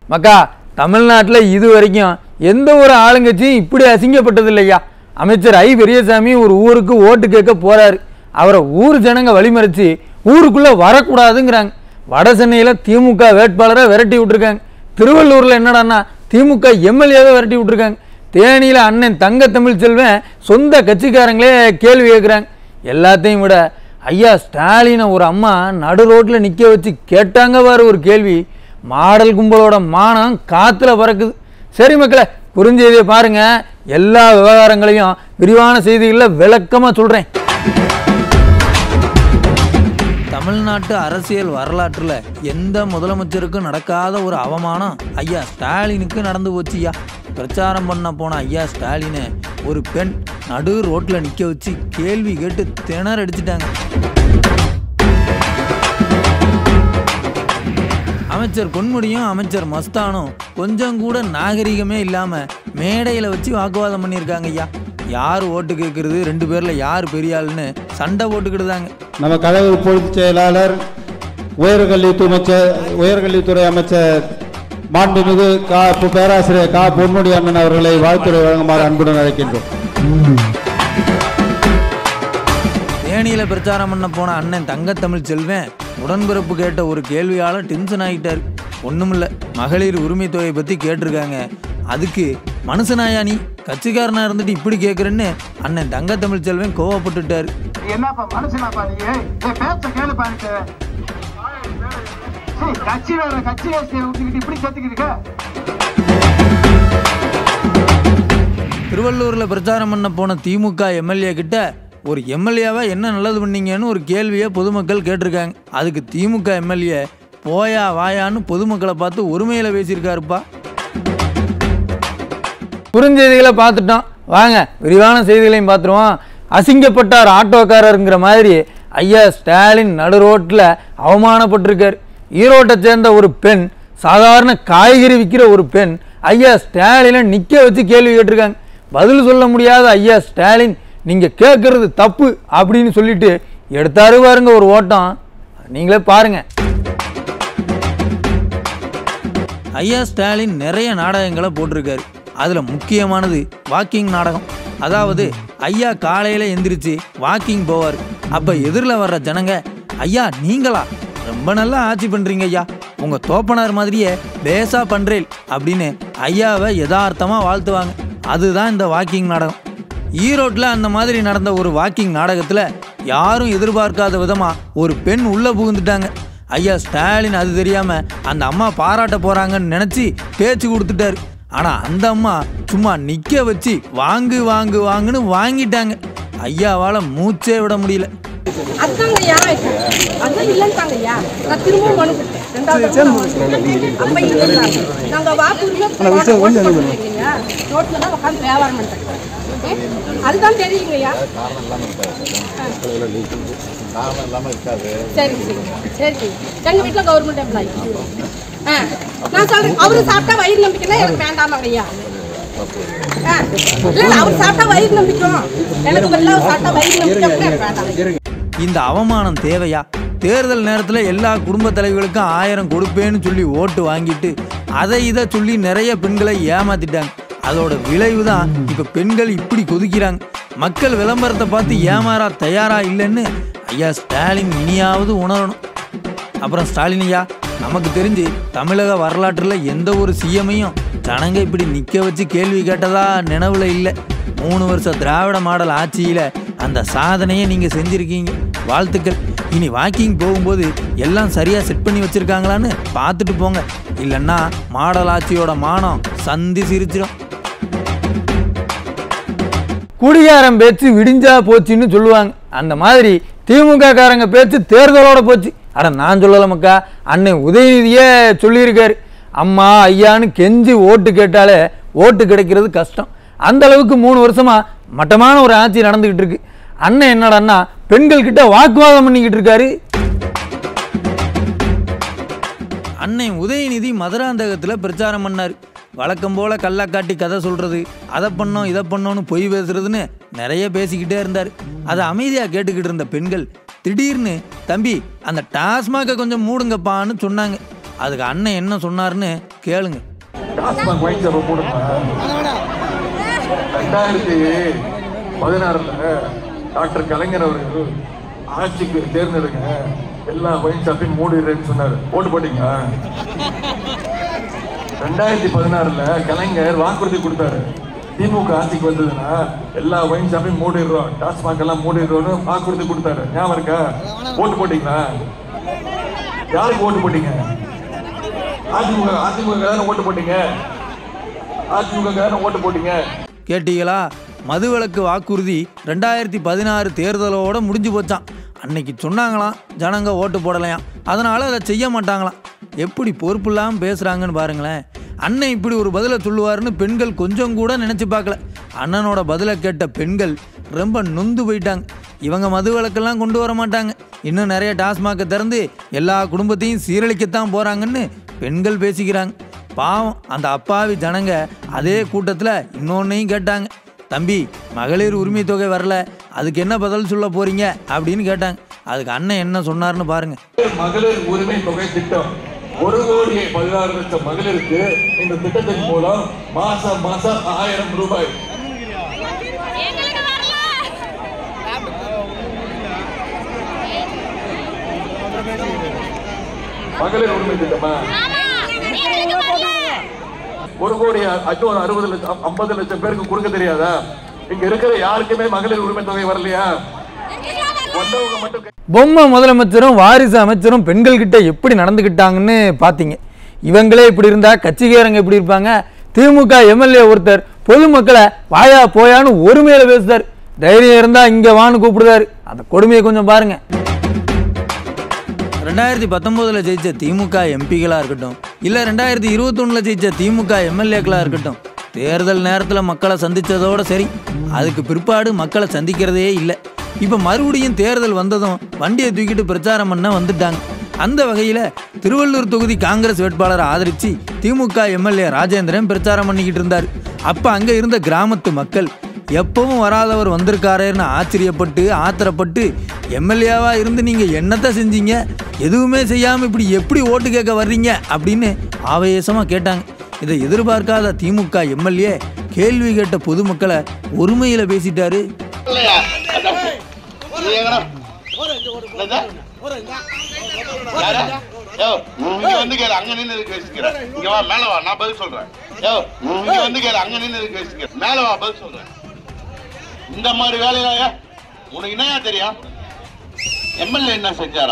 மக்கா, தமிழ்நாட்டில் இது வரைக்கும் எந்த ஒரு ஆளுங்கட்சியும் இப்படி அசிங்கப்பட்டது இல்லையா? அமைச்சர் ஐ பெரியசாமி ஒரு ஊருக்கு ஓட்டு கேட்க போகிறாரு. அவரை ஊர் ஜனங்க வழிமறித்து ஊருக்குள்ளே வரக்கூடாதுங்கிறாங்க. வட சென்னையில் திமுக வேட்பாளரை விரட்டி விட்டுருக்காங்க. திருவள்ளூரில் என்னடான்னா திமுக எம்எல்ஏவை விரட்டி விட்டுருக்காங்க. தேனியில் அண்ணன் தங்க தமிழ்ச்செல்வன் சொந்த கட்சிக்காரங்களே கேள்வி கேட்குறாங்க. எல்லாத்தையும் விட ஐயா ஸ்டாலினை ஒரு அம்மா நடு ரோட்டில் நிற்க வச்சு கேட்டாங்க பாரு ஒரு கேள்வி. மாடல் கும்பலோட மானம் காற்றுல பறக்குது. சரி மக்களே, புரிஞ்சதையை பாருங்கள். எல்லா விவகாரங்களையும் விரிவான செய்திகளில் விளக்கமாக சொல்கிறேன். தமிழ்நாட்டு அரசியல் வரலாற்றில் எந்த முதலமைச்சருக்கும் நடக்காத ஒரு அவமானம் ஐயா ஸ்டாலினுக்கு நடந்து போச்சுயா. பிரச்சாரம் பண்ண போன ஐயா ஸ்டாலினை ஒரு பெண் நடு ரோட்டில் நிற்க வச்சு கேள்வி கேட்டு திணறடிச்சிட்டாங்க. அமைச்சர் பொன்முடியும் அமைச்சர் மஸ்தானும் கொஞ்சம் கூட நாகரிகமே இல்லாமல் மேடையில் வச்சு வாக்குவாதம் பண்ணியிருக்காங்க ஐயா. யார் ஓட்டு கேட்கறது, 2 பேரில் யார் பெரிய ஆளுன்னு சண்டை போட்டுக்கிட்டுதாங்க. நம்ம கழக பொதுச் செயலாளர் உயர்கல்வித்துறை அமைச்சர் மாண்புமிகு பேராசிரியர் கா பொன்முடி அண்ணன் அவர்களை வாழ்த்துறை வழங்குமாறு அன்புடன் அழைக்கின்றோம். தேனியில் பிரச்சாரம் பண்ண போன அண்ணன் தங்க தமிழ்ச்செல்வன் உடன்பிறப்பு கேட்ட ஒரு கேள்வியால் டென்ஷன் ஆகிட்டார். ஒன்றுமில்ல, மகளிர் உரிமை தொகையை பற்றி கேட்டிருக்காங்க. அதுக்கு மனுஷனாயா நீ, கட்சிக்காரனா இருந்துட்டு இப்படி கேட்குறேன்னு அண்ணன் தங்க தமிழ்ச்செல்வன் கோவப்பட்டுட்டார். என்னப்பா மனுஷனாப்பா நீ? பேச கேளுப்பா. கட்சி இப்படி சேர்த்துக்கிட்டு திருவள்ளூரில் பிரச்சாரம் பண்ண போன திமுக எம்எல்ஏ கிட்ட ஒரு எம்எல்ஏவா என்ன நல்லது பண்ணீங்கன்னு ஒரு கேள்வியை பொதுமக்கள் கேட்டிருக்காங்க. அதுக்கு திமுக எம்எல்ஏ போயா வாயான்னு பொதுமக்களை பார்த்து ஒருமையில் பேசியிருக்காருப்பா. குறுஞ்செய்திகளை பார்த்துட்டோம், வாங்க விரிவான செய்திகளையும் பார்த்துருவோம். அசிங்கப்பட்டார் ஆட்டோக்காரருங்கிற மாதிரி ஐயா ஸ்டாலின் நடு ரோட்டில் அவமானப்பட்டிருக்கார். ஈரோட்டை சேர்ந்த ஒரு பெண், சாதாரண காய்கறி விற்கிற ஒரு பெண் ஐயா ஸ்டாலினை நிற்க வச்சு கேள்வி கேட்டிருக்காங்க. பதில் சொல்ல முடியாத ஐயா ஸ்டாலின் நீங்கள் கேட்குறது தப்பு அப்படின்னு சொல்லிட்டு எடுத்தாரு பாருங்க ஒரு ஓட்டம். நீங்களே பாருங்க. ஐயா ஸ்டாலின் நிறைய நாடகங்களை போட்டிருக்காரு. அதில் முக்கியமானது வாக்கிங் நாடகம். அதாவது ஐயா காலையில் எந்திரிச்சு வாக்கிங் போவார். அப்போ எதிரில் வர்ற ஜனங்க, ஐயா நீங்களா, ரொம்ப நல்லா ஆட்சி பண்ணுறீங்க ஐயா, உங்கள் தோப்பனார் மாதிரியே பேசா பண்ணுறேன் அப்படின்னு ஐயாவை யதார்த்தமாக வாழ்த்துவாங்க. அதுதான் இந்த வாக்கிங் நாடகம். ஈரோட்டில் அந்த மாதிரி நடந்த ஒரு வாக்கிங் நாடகத்தில் யாரும் எதிர்பார்க்காத விதமாக ஒரு பெண் உள்ளே புகுந்துட்டாங்க. ஐயா ஸ்டாலின் அது தெரியாமல் அந்த அம்மா பாராட்ட போகிறாங்கன்னு நினச்சி பேச்சு கொடுத்துட்டாரு. ஆனால் அந்த அம்மா சும்மா நிற்க வச்சு வாங்கு வாங்கு வாங்குன்னு வாங்கிட்டாங்க. ஐயாவால் மூச்சே விட முடியல. அதுதான் தெரியுங்கய்யா. சரி சரி, எங்க வீட்டுல கவர்மெண்ட் எம்ப்ளாயி. நான் சொல்றேன், அவரு சாப்பிட்டா வயிறு நம்பிக்கைன்னா எனக்கு வேண்டாமாங்க ஐயா. இல்ல அவரு சாப்பிட்டா வயிறு நம்பிக்கும், எனக்கு எல்லாம் சாப்பிட்டா வயிறு நம்பிக்கை வேண்டாம். இந்த அவமானம் தேவையா? தேர்தல் நேரத்தில் எல்லா குடும்ப தலைவர்களுக்கும் 1000 கொடுப்பேன்னு சொல்லி ஓட்டு வாங்கிட்டு அதை இதை சொல்லி நிறைய பெண்களை ஏமாத்திட்டாங்க. அதோட விளைவு தான் இப்போ பெண்கள் இப்படி கொதிக்கிறாங்க. மக்கள் விளம்பரத்தை பார்த்து ஏமாறா தயாரா இல்லைன்னு ஐயா ஸ்டாலின் இனியாவது உணரணும். அப்புறம் ஸ்டாலின் ஐயா, நமக்கு தெரிஞ்சு தமிழக வரலாற்றில் எந்த ஒரு சிஎம்மையும் ஜனங்க இப்படி நிற்க வச்சு கேள்வி கேட்டதா நினைவில் இல்லை. 3 வருஷ திராவிட மாடல் ஆட்சியில் அந்த சாதனையை நீங்கள் செஞ்சுருக்கீங்க, வாழ்த்துக்கள். இனி வாக்கிங் போகும்போது எல்லாம் சரியாக செட் பண்ணி வச்சுருக்காங்களான்னு பார்த்துட்டு போங்க, இல்லைன்னா மாடல் ஆட்சியோட மானம் சந்தி சிரிச்சிடும். குடிகாரம் பேச்சு விடிஞ்சா போச்சுன்னு சொல்லுவாங்க. அந்த மாதிரி திமுக காரங்க பேச்சு தேர்தலோட போச்சு. அட நான் சொல்லலை மக்கா, அண்ணன் உதயநிதியே சொல்லியிருக்காரு, அம்மா ஐயான்னு கெஞ்சி ஓட்டு கேட்டாலே ஓட்டு கிடைக்கிறது கஷ்டம். அந்த அளவுக்கு 3 வருஷமா மட்டமான ஒரு ஆட்சி நடந்துகிட்டு இருக்கு. அண்ணன் என்னடான்னா பெண்கள் கிட்ட வாக்குவாதம் பண்ணிக்கிட்டு இருக்காரு. அண்ணன் உதயநிதி மதுராந்தகத்தில் பிரச்சாரம் பண்ணார். வழக்கம் போல கள்ளக்காட்டி கதை சொல்றது, அதை பண்ணோம் இதை பண்ணோன்னு பொய் பேசுறதுன்னு நிறைய பேசிக்கிட்டே இருந்தார். அதை அமைதியாக கேட்டுக்கிட்டு இருந்த பெண்கள் திடீர்னு, தம்பி அந்த டாஸ்மாக கொஞ்சம் மூடுங்கப்பான்னு சொன்னாங்க. அதுக்கு அண்ணன் என்ன சொன்னார்னு கேளுங்க. 2016 டாக்டர் கலைஞர் அவர்கள் ஆட்சிக்கு தேர்ந்தெடுங்க, எல்லா ஒயின் ஷாப்பையும் மூடிடுறேன்னு சொன்னாரு. ஓட்டு போட்டீங்க? 2016 கலைஞர் வாக்குறுதி கொடுத்தாரு, திமுக ஆட்சிக்கு வந்ததுன்னா எல்லா ஒயின் ஷாப்பையும் மூடிடுறோம், டாஸ்மாக் எல்லாம் மூடிடுறோம்னு வாக்குறுதி கொடுத்தாரு. ஞாபகம் இருக்கா? ஓட்டு போட்டீங்களா? யாருக்கு ஓட்டு போட்டீங்க? அதிமுக ஓட்டு போட்டீங்க. அதிமுக ஓட்டு போட்டீங்க. கேட்டீங்களா? மதுவிலக்கு வாக்குறுதி 2016 தேர்தலோட முடிஞ்சு போச்சான். அன்னைக்கு சொன்னாங்களாம் ஜனங்க ஓட்டு போடலையாம், அதனால அதை செய்ய மாட்டாங்களாம். எப்படி பொறுப்பு இல்லாமல் பேசுகிறாங்கன்னு பாருங்களேன். அண்ணன் இப்படி ஒரு பதிலை சொல்லுவாருன்னு பெண்கள் கொஞ்சம் கூட நினச்சி பார்க்கல. அண்ணனோட பதிலை கேட்ட பெண்கள் ரொம்ப நொந்து போயிட்டாங்க. இவங்க மதுவிலக்கெல்லாம் கொண்டு வர மாட்டாங்க, இன்னும் நிறைய டாஸ்மாகை திறந்து எல்லா குடும்பத்தையும் சீரழிக்கத்தான் போகிறாங்கன்னு பெண்கள் பேசிக்கிறாங்க. பாவம் அந்த அப்பாவி ஜனங்க அதே கூட்டத்தில் இன்னொன்னையும் கேட்டாங்க. தம்பி, மகளிர் உரிமை தொகை வரல, அதுக்கு என்ன பதில் சொல்ல போறீங்க அப்படின்னு கேட்டாங்க. அதுக்கு அண்ணன் என்ன சொன்னார்னு பாருங்க. மகளிர் உரிமை தொகை திட்டம் 1,16,00,000 மகளிருக்கு இந்த திட்டத்தின் மூலம் மாசம் 1000 ரூபாய். மகளிர் உரிமை திட்டமா? 1,60,00,000 பேருக்கு கொடுக்க தெரியாதா? இங்க இருக்கிற யாருக்குமே மகளிர் உரிமை தொகை வரலையா? பொம்மை முதலமைச்சரும் வாரிசு அமைச்சரும் பெண்கள் கிட்ட எப்படி நடந்துக்கிட்டாங்கன்னு பார்த்தீங்க. இவங்களே இப்படி இருந்தா கட்சிக்காரங்க எப்படி இருப்பாங்க? திமுக எம்எல்ஏ ஒருத்தர் பொதுமக்களை வாயா போயான்னு ஒருமையில பேசுறாரு. தைரியம் இருந்தா இங்க வான்னு கூப்பிடுறாரு. அந்த கொடுமையை கொஞ்சம் பாருங்க. 2019 ஜெயிச்ச திமுக எம்பிகளாக இருக்கட்டும், இல்லை 2021 ஜெயிச்ச திமுக எம்எல்ஏக்களாக இருக்கட்டும், தேர்தல் நேரத்தில் மக்களை சந்தித்ததோடு சரி, அதுக்கு பிற்பாடு மக்களை சந்திக்கிறதே இல்லை. இப்போ மறுபடியும் தேர்தல் வந்ததும் வண்டியை தூக்கிட்டு பிரச்சாரம் பண்ண வந்துட்டாங்க. அந்த வகையில் திருவள்ளூர் தொகுதி காங்கிரஸ் வேட்பாளரை ஆதரித்து திமுக எம்எல்ஏ ராஜேந்திரன் பிரச்சாரம் பண்ணிக்கிட்டு இருந்தார். அப்போ அங்கே இருந்த கிராமத்து மக்கள் எப்பவும் வராதவர் வந்திருக்காரேன்னு ஆச்சரியப்பட்டு ஆத்திரப்பட்டு, எம்எல்ஏவா இருந்து நீங்கள் என்னத்தை செஞ்சீங்க, எதுவுமே செய்யாமல் இப்படி எப்படி ஓட்டு கேட்க வர்றீங்க அப்படின்னு ஆவேசமாக கேட்டாங்க. இதை எதிர்பார்க்காத திமுக எம்எல்ஏ கேள்வி கேட்ட பொதுமக்களை ஒருமையில் பேசிட்டாரு. இந்த மாதிரி வேலையா உனக்கு என்னையா தெரியும்? எம்எல்ஏ என்ன செஞ்சாரா?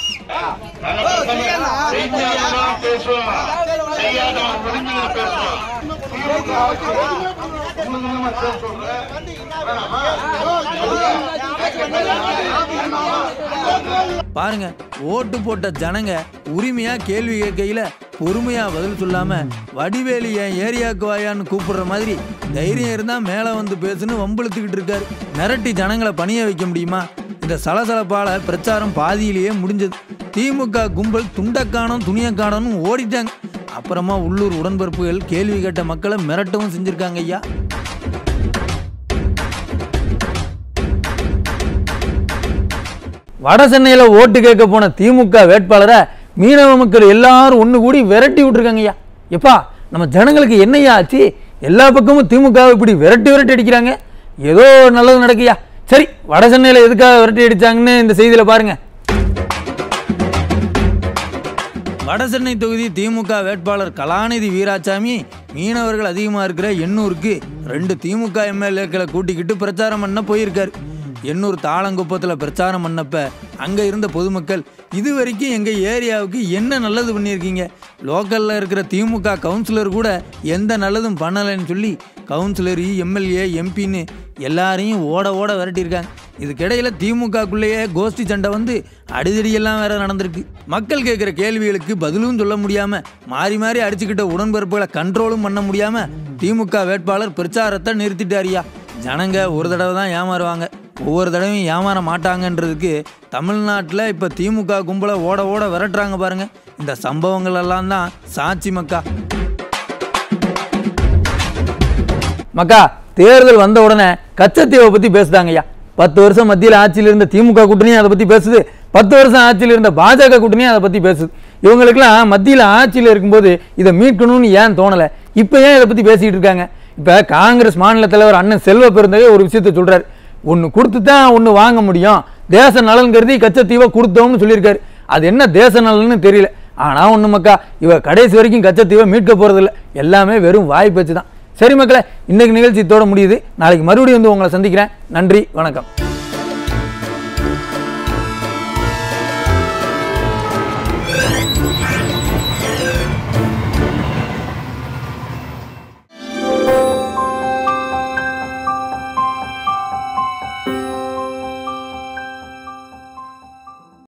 பாருங்க, ஓட்டு போட்ட ஜனங்க உரிமையா கேள்வி கேட்கையில பொறுமையா பதில் சொல்லாம வடிவேலி என் ஏரியாவுக்கு வாயான்னு கூப்பிடுற மாதிரி தைரியம் இருந்தா மேல வந்து பேசுன்னு வம்பிழுத்துக்கிட்டு இருக்காரு. மிரட்டி ஜனங்களை பணிய வைக்க முடியுமா? இந்த சலசலப்பால பிரச்சாரம் பாதியிலேயே முடிஞ்சது. திமுக கும்பல் துண்டக்கானம் துணியக்கானம்னு ஓடிட்டாங்க. அப்புறமா உள்ளூர் உடன்பிறப்புகள் கேள்வி கேட்ட மக்களை மிரட்டவும் செஞ்சிருக்காங்க. ஐயா, வட சென்னையில் ஓட்டு கேட்க போன திமுக வேட்பாளரை மீனவ மக்கள் எல்லாரும் ஒன்று கூடி விரட்டி விட்டுருக்காங்க. ஐயா, எப்பா நம்ம ஜனங்களுக்கு என்னையா ஆச்சு? எல்லா பக்கமும் திமுக இப்படி விரட்டி அடிக்கிறாங்க. ஏதோ நல்லது நடக்குயா. சரி, வட சென்னையில் எதுக்காக விரட்டி அடிச்சாங்கன்னு இந்த செய்தியில் பாருங்க. வட சென்னை தொகுதி திமுக வேட்பாளர் கலாநிதி வீராசாமி மீனவர்கள் அதிகமாக இருக்கிற எண்ணூருக்கு 2 திமுக எம்எல்ஏக்களை கூட்டிக்கிட்டு பிரச்சாரம் பண்ண போயிருக்காரு. எண்ணூர் தாளங்குப்பத்தில் பிரச்சாரம் பண்ணப்ப அங்கே இருந்த பொதுமக்கள், இது வரைக்கும் எங்கள் ஏரியாவுக்கு என்ன நல்லது பண்ணியிருக்கீங்க, லோக்கலில் இருக்கிற திமுக கவுன்சிலர் கூட எந்த நல்லதும் பண்ணலைன்னு சொல்லி கவுன்சிலர், எம்எல்ஏ, எம்பின்னு எல்லாரையும் ஓட விரட்டியிருக்காங்க. இதுக்கிடையில் திமுகக்குள்ளேயே கோஷ்டி சண்டை வந்து அடிதடியெல்லாம் வேற நடந்திருக்கு. மக்கள் கேட்குற கேள்விகளுக்கு பதிலும் சொல்ல முடியாமல் மாறி மாறி அடிச்சுக்கிட்ட உடன்பிறப்புகளை கண்ட்ரோலும் பண்ண முடியாமல் திமுக வேட்பாளர் பிரச்சாரத்தை நிறுத்திட்டாரியா. ஜனங்க ஒரு தடவை தான் ஏமாறுவாங்க, ஒவ்வொரு தடவையும் ஏமாற மாட்டாங்கன்றதுக்கு தமிழ்நாட்டில் இப்போ திமுக கும்பலை ஓட விரட்டுறாங்க பாருங்க. இந்த சம்பவங்கள் எல்லாம் தான் சாட்சி. மக்கா தேர்தல் வந்த உடனே கச்சத்தீவை பற்றி பேசுதாங்கய்யா. 10 வருஷம் மத்தியில் ஆட்சியில் இருந்த திமுக கூட்டணியும் அதை பற்றி பேசுது, 10 வருஷம் ஆட்சியில் இருந்த பாஜக கூட்டணியும் அதை பற்றி பேசுது. இவங்களுக்கெல்லாம் மத்தியில் ஆட்சியில் இருக்கும்போது இதை மீட்கணும்னு ஏன் தோணலை? இப்போ ஏன் இதை பற்றி பேசிக்கிட்டு இருக்காங்க? இப்போ காங்கிரஸ் மாநில தலைவர் அண்ணன் செல்வ பெருந்தகை ஒரு விஷயத்தை சொல்கிறார். ஒன்று கொடுத்து தான் ஒன்று வாங்க முடியும், தேச நலன் கருதி கச்சத்தீவை கொடுத்தோம்னு சொல்லியிருக்காரு. அது என்ன தேச நலன்னு தெரியல. ஆனால் ஒன்று மக்கா, இவ கடைசி வரைக்கும் கச்சத்தீவை மீட்க போகிறதில்ல, எல்லாமே வெறும் வாய் பேச்சு தான். சரி மக்களே, இன்றைக்கு நிகழ்ச்சி இதோட முடியுது. நாளைக்கு மறுபடியும் வந்து உங்களை சந்திக்கிறேன். நன்றி, வணக்கம்.